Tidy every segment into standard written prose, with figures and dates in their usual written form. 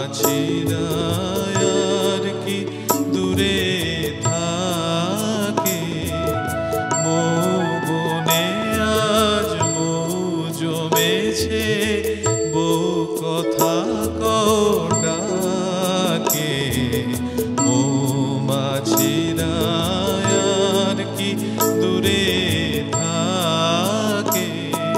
মৌমাছিরা আর কি দূরে থাকে, মৌবনে আজ মৌ জমেছে, বউ কথা কটাকে। মৌমাছিরা আর কি দূরে থাকে,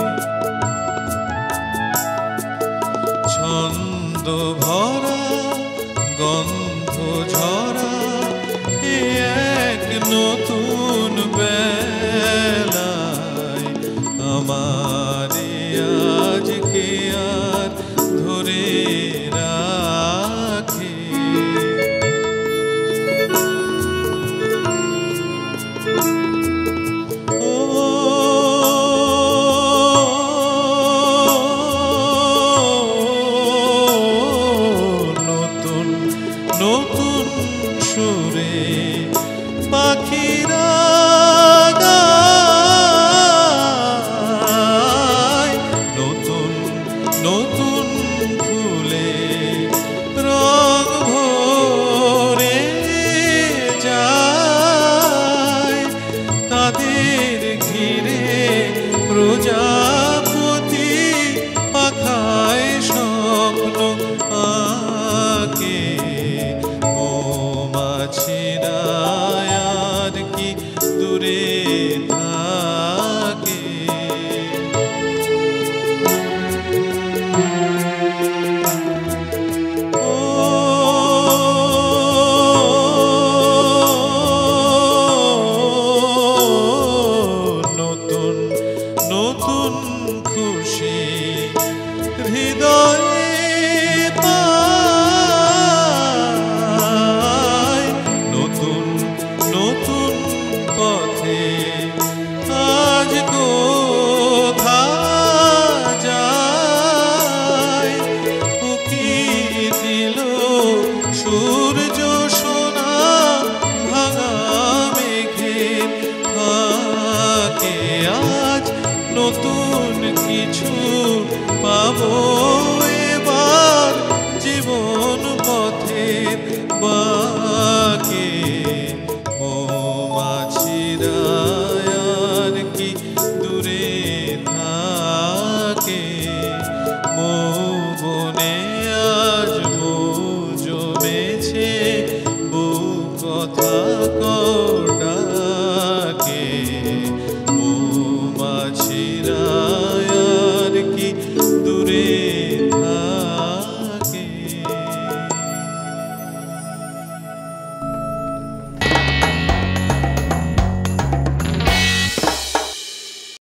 ছন্দ ভরা গন্ধ ঝরা এ এক নতুন বেলায় আমারে আজকে আর ধরে রাখে। নতুন সুরে পাখিরা গায়, নতুন নতুন ফুলে রং ভরে যায়, তাদের ঘিরে প্রজাপতি পাখায় স্বপ্ন আঁকে। মৌমাছিরা আর কি দূরে থাকে, নতুন নতুন খুশি হৃদয়ে পায়, নতুন নতুন পথে আজ কোথা যায়। উকি দিল সূর্য সোনা ভাঙা মেঘের ফাঁকে, আজ নতুন কিছু পাবো এবার জীবন পথের বাঁকে। মৌমাছিরা আর কি দূরে থাকে, মৌবনে আজ মৌ জমেছে, বউ কথা